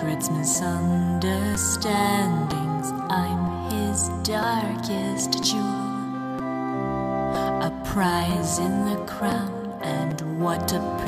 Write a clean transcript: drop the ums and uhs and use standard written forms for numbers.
secrets, misunderstandings. I'm his darkest jewel, a prize in the crown, and what a